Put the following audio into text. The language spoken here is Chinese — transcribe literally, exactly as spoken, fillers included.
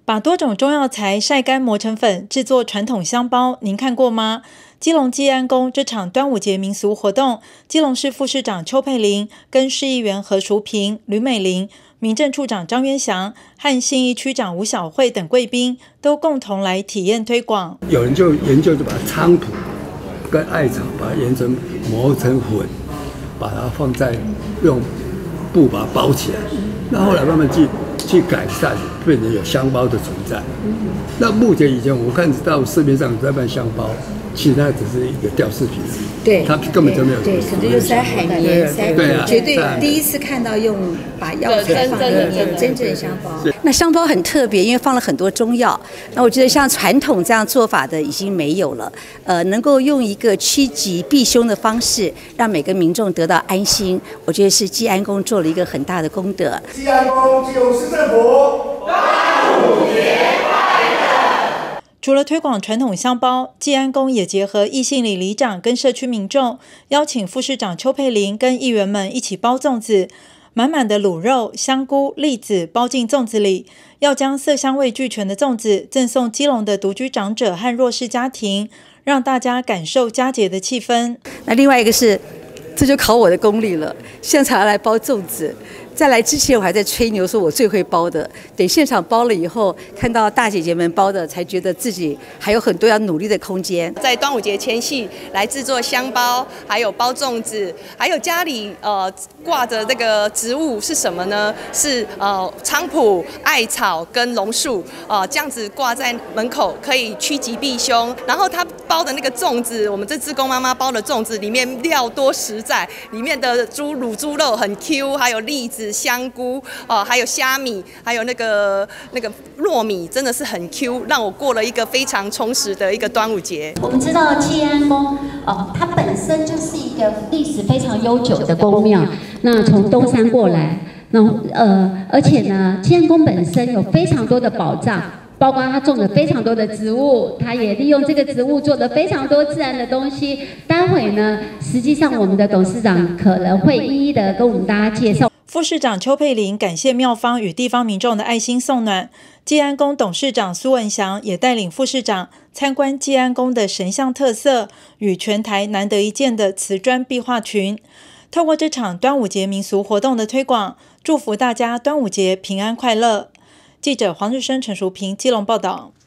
把多种中药材晒干磨成粉，制作传统香包，您看过吗？基隆基安宫这场端午节民俗活动，基隆市副市长邱佩玲跟市议员何淑萍、吕美玲、民政处长张渊祥和信义区长吴小慧等贵宾都共同来体验推广。 有人就研究就把菖蒲跟艾草把它研成磨成粉，把它放在用布把它包起来，那后来慢慢去去改善，变成有香包的存在。那目前以前我看到市面上在卖香包，其实它只是一个吊饰品， 对， 它根本就没有。 对，可能就塞海绵，塞对啊， 绝对第一次看到用把药材放在里面，真正香包。那香包很特别，因为放了很多中药。那我觉得像传统这样做法的已经没有了，呃，能够用一个趋吉避凶的方式，让每个民众得到安心，我觉得是基安宫做了一个很大的功德。 基安宫基隆市政府端午节快乐！ 除了推广传统香包，基安宫也结合义信里里长跟社区民众，邀请副市长邱佩玲跟议员们一起包粽子。满满的卤肉、香菇、栗子包进粽子里，要将色香味俱全的粽子赠送基隆的独居长者和弱势家庭，让大家感受佳节的气氛。 那另外一个是，这就考我的功力了，现场来包粽子。在来之前我还在吹牛说我最会包的，等现场包了以后，看到大姐姐们包的，才觉得自己还有很多要努力的空间。 在端午节前夕来制作香包，还有包粽子，还有家里呃挂的这个植物是什么呢？是呃菖蒲、艾草跟榕树，呃这样子挂在门口可以趋吉避凶。然后他包的那个粽子，我们这志工妈妈包的粽子里面料多实在，里面的猪卤猪肉很 Q， 还有栗子。香菇，呃，还有虾米，还有那个那个糯米，真的是很 Q， 让我过了一个非常充实的一个端午节。 我们知道基安宫，呃，它本身就是一个历史非常悠久的宫庙。那从东山过来，那呃，而且呢，基安宫本身有非常多的宝藏。包括他种了非常多的植物，他也利用这个植物做了非常多自然的东西。待会呢，实际上我们的董事长可能会一一的跟我们大家介绍。 副市长邱佩玲感谢庙方与地方民众的爱心送暖，基安宫董事长苏文祥也带领副市长参观基安宫的神像特色与全台难得一见的瓷砖壁画群。透过这场端午节民俗活动的推广，祝福大家端午节平安快乐。记者黄日升、陈淑平基隆报道。